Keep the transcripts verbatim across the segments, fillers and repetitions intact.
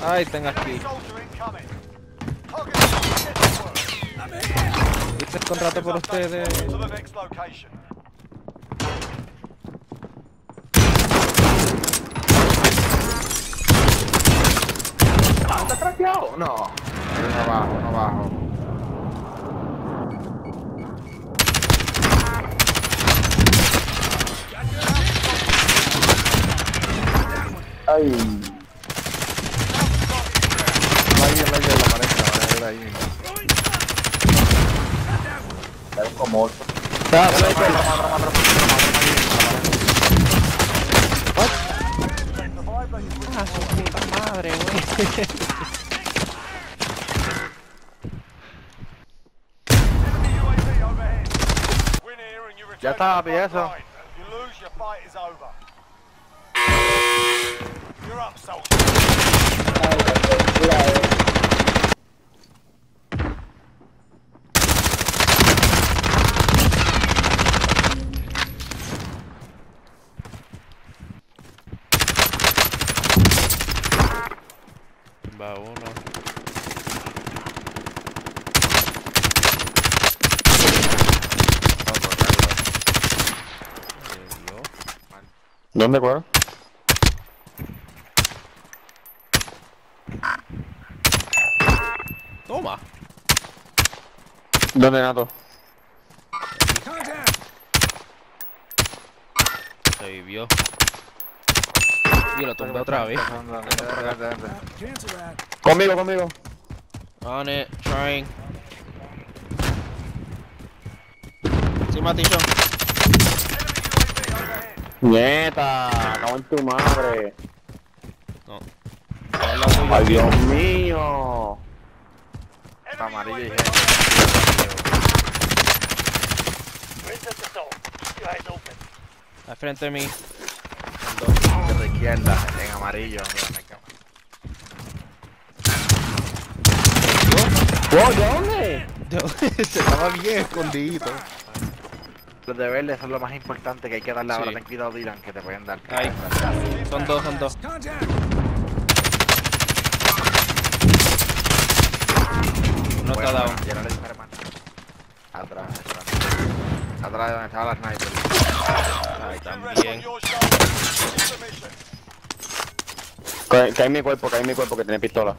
Ay, tengo aquí. Hice el contrato por ustedes. ¿Está craqueado? No. Uno abajo, uno abajo. Ay. No hay, no hay de la pared, la pared ahí mismo. Hay como ocho. Ah, su puta madre, güey. Ya está, papi, eso. Va uno. ¿Dónde, cuál? Toma. ¿Dónde, Nato? Se vivió. Y lo tumbé otra vez. Conmigo, conmigo. On it, trying. Sí, Matichón. Nieta, cago en tu madre. No. Ay, Dios mío. Está amarillo y gente. Al frente de mí. De la izquierda, en amarillo. ¿Wow, de dónde? Se estaba bien escondido. Los de verde son lo más importante que hay que darle ahora. Sí. Ten cuidado, Dylan, que te pueden dar. Ahí. Son dos, son dos. No está down. Ya no le disparé más. Atrás, atrás. Atrás de donde estaba la sniper. Ay, también. Cae, cae en mi cuerpo, cae en mi cuerpo que tiene pistola.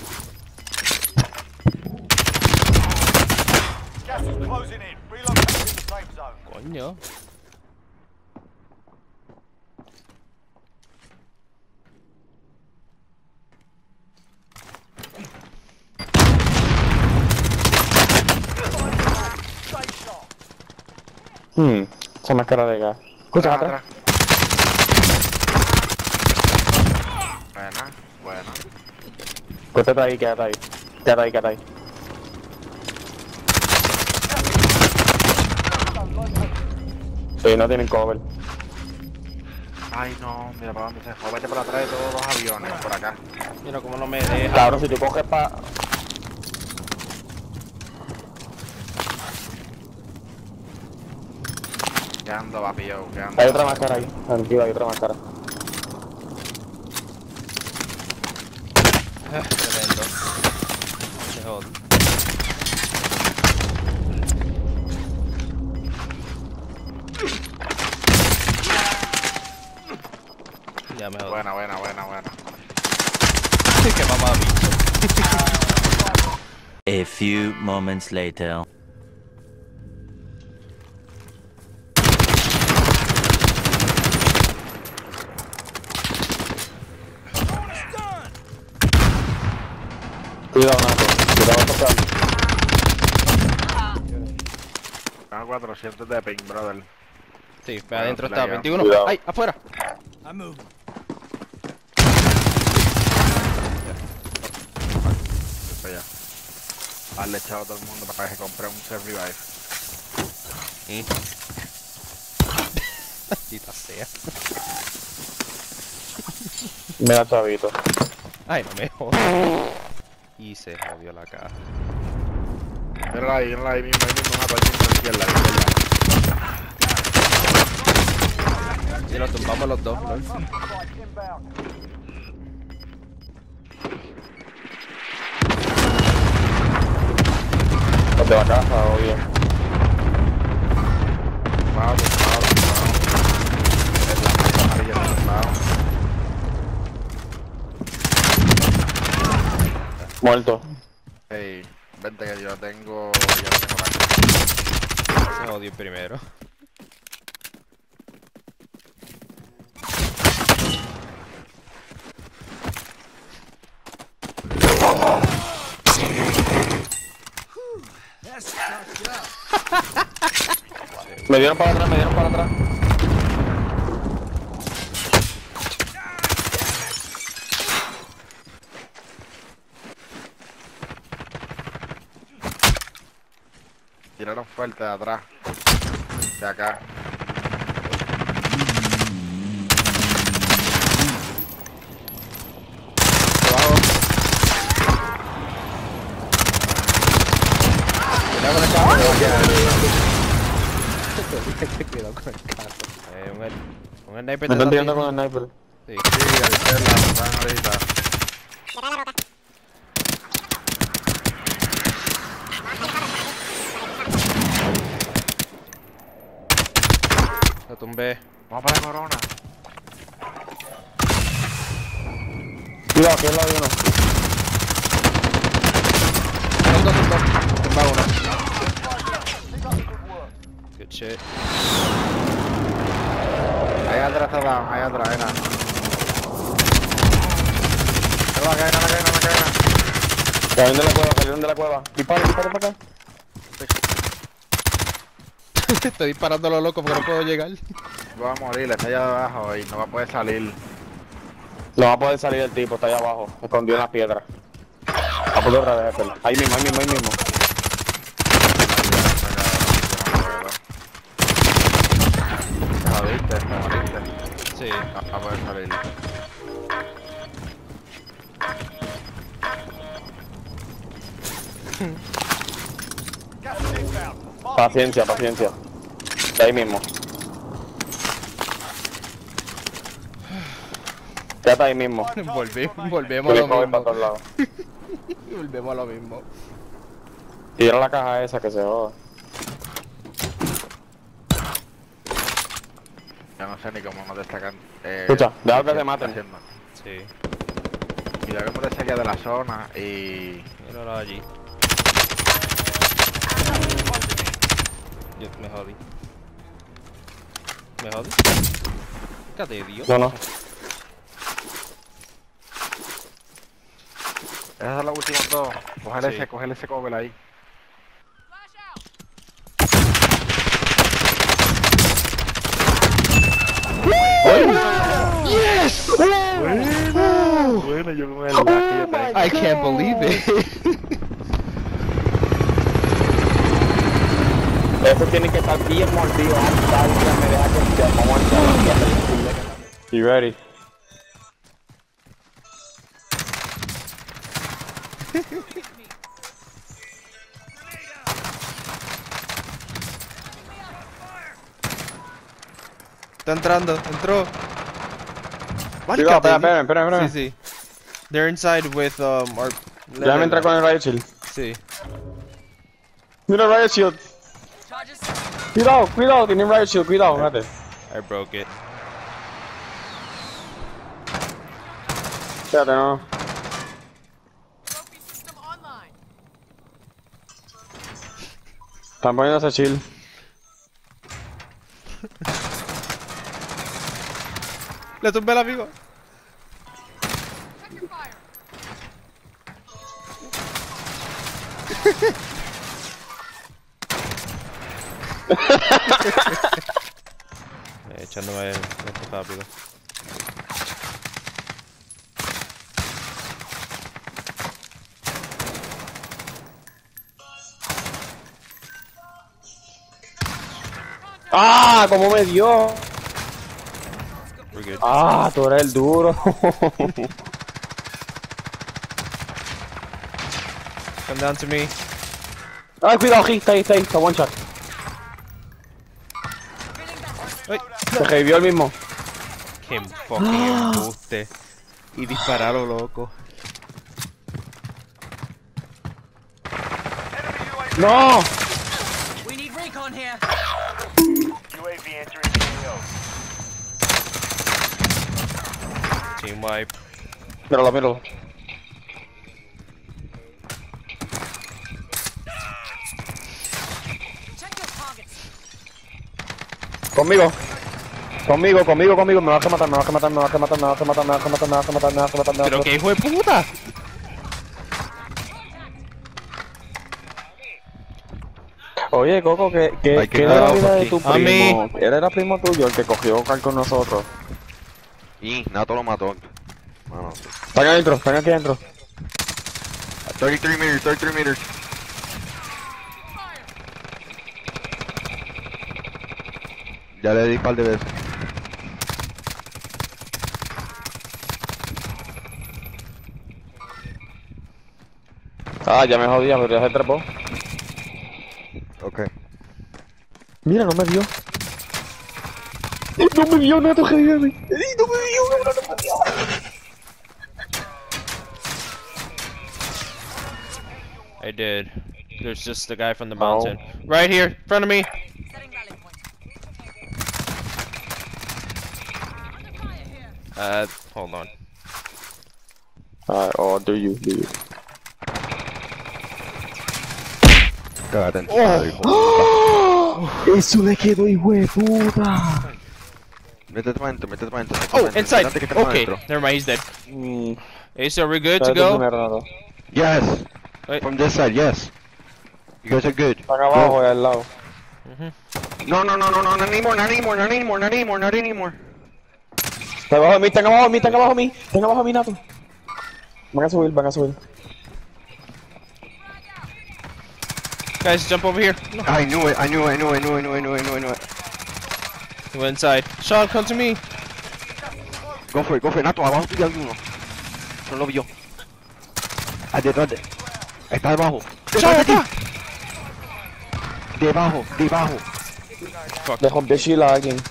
Coño. Hmm, esa máscara de gas. Escucha, atrás. Buena, buena. Quédate ahí, quédate ahí. Quédate ahí, quédate ahí. Sí, no tienen cover. Ay no, mira para dónde se fue. Vete por atrás de todos los aviones, por acá. Mira cómo no me deja. Claro, si tú coges pa... Quedando, papi, yo, quedando. Hay otra máscara ahí. Tranquilo, hay otra máscara. Ah, tremendo. Se jode. Ya me jodí. Buena, buena, buena, buena. Qué mamá bicho. A few moments later. Cuidado, Nato. Cuidado, tocar. Tengo cuatrocientos de ping, brother. Sí, ve Bueno, adentro la está. ya. veintiuno. Cuidado. ¡Ay! ¡Afuera! Eso ya. Darle echado a todo el mundo para que se compre un self revive. Sí. Maldita sea. Mira, chavito. Ay, no me jodas. Y se jodió la caja. Mírala ahí, mírala ahí mismo, ahí mismo, Nato, ahí mismo, a la izquierda, a la izquierda. Y lo tumbamos los dos, ¿no? De la casa, obvio. Tumbado, tumbado, tumbado. Es la malla amarilla tumbado. Muerto. Ey, vente que yo tengo. Yo lo tengo acá. Se odio primero. Me dieron para atrás, me dieron para atrás. Tiraron fuerte de atrás. De acá. Abajo. Cuidado con el carro. Cuidado con el carro. Eh, un, el- un sniper Me te están está tirando tirando. con el sniper. Sí. Sí, al izquierda, me están ahorita. Lo tumbé. Vamos para la corona. Cuidado, que es la de uno. Son dos, son dos. Tumba uno. Good shit. Ahí atrás está down, ahí atrás, ahí nada. No, la cadena, la cadena, la cadena. Salieron de la cueva, salieron de la cueva. Dispara, dispara para acá. Estoy disparando a lo loco porque no puedo llegar. Va a morir, está allá abajo y no va a poder salir. No va a poder salir el tipo, está allá abajo. Escondido en las piedras. A poder otra vez, Jefe. Ahí mismo, ahí mismo, ahí mismo. ¿La viste? ¿La viste? Sí. No va a poder salir. Paciencia, paciencia. Está ahí mismo. Ya está ahí mismo. Volví, Que volvemos a le lo cogen para mismo. todos lados. Volvemos a lo mismo. Tira la caja esa que se joda. Ya no sé ni cómo nos destacan. Eh, Escucha, deja que ¿qué te está maten. haciendo? Sí. Y debemos de salir de la zona y... Míralo allí. Yo me jodí. Me jodí. Cállate, Dios. No, no. Esos son los últimos dos. Cógele Sí. ese, cógele ese cover ahí. Yes! Bueno, yo con el lag que yo tengo. I can't believe it. Eso tiene que estar bien mordido. Ya me deja que ya vamos a entrar. You ready? Está entrando, entró. Cuidado, espera, espera, espera, espera. Sí, sí. They're inside with um our. Ya me entra con el riot shield. Sí. Mira el riot shield. Cuidado, cuidado, tiene riot shield, cuidado, espérate. I broke it. Espérate, no. Están poniendo ese shield. Le tumbé al amigo. Eh, echándome esto rápido. ¡Ah! ¿Cómo me dio? We're good. ¡Ah! Tú eres el duro. Come down to me. ¡Ay, cuidado! Aquí, está ahí, está ahí, está one shot. Ay, Se revivió el mismo. qué fucking embuste. Y disparar a lo loco. ¡No! We need recon here. U A V entering the A O. Team wipe. Míralo, míralo. Check your targets. Conmigo. Conmigo, conmigo, conmigo. Me vas a matar, me vas a matar, me vas a matar, me vas a matar, me vas a matar, me vas a matar, me vas a matar, me vas a Pero matar. qué hijo de puta. Oye, Coco, ¿qué, qué, Hay que qué era la cuidado, vida de aquí. tu A mí. primo? Él era primo tuyo, el que cogió cal con nosotros. Y Nato lo mató. Mano. Están adentro, están aquí adentro. treinta y tres meters, treinta y tres meters. Ya le di un par de veces. Ah, ya me jodía, pero ya se trepó. Ok. Mira, no me vio. No me vio, no toqué de mí. No me vio, no me vio. I did. There's just the guy from the Oh. mountain. Right here, in front of me. Setting rally point. Uh, hold on. Alright, oh, do you, do you. Cágate en tu madre, hijo de puta. Eso le quedó, hijo de puta. Métete para adentro, métete para adentro. métete Oh, para adentro. inside. Espérate que está para Okay, adentro. never mind. He's dead. Mm, Hey, so we're good to espérate go? primero, Nato. Yes. Wait. From this side, yes. You guys are good. Están abajo, y al lado. No, no, no, no, no, not anymore, not anymore, not anymore, not anymore, not anymore. Están abajo de mí, están abajo de mí, están abajo de mí. Están abajo de mí, Nato. Van a subir, van a subir. Guys, jump over here. No. I knew it, I knew it, I knew it, I knew it, I knew it, I knew it, I knew it, I knew it. He went inside. Sean, come to me. Go for it, go for it, Nato, abajo tuyo hay uno. No lo vio. Ah, detrás de... Está debajo. Sean, Detrás de acá. ti. Debajo, debajo. Fuck. Le rompí el shield a alguien.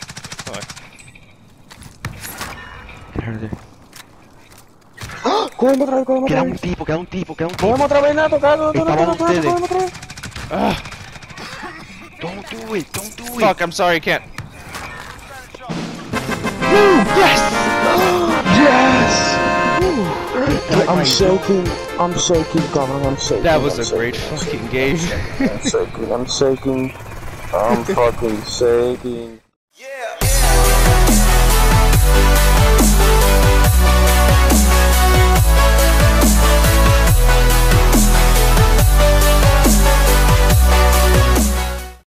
Cógeme otra vez, cógeme otra Queda un vez. tipo, queda un tipo, queda un tipo. Cógeme otra vez, Nato, cago. Está abajo ustedes. Cógeme otra vez. Ah, Don't do it, don't do it. fuck, I'm sorry, I can't. I'm shaking, I'm shaking, come on, I'm shaking. That was I'm a great shaking. fucking game. I'm shaking, I'm shaking, I'm fucking shaking.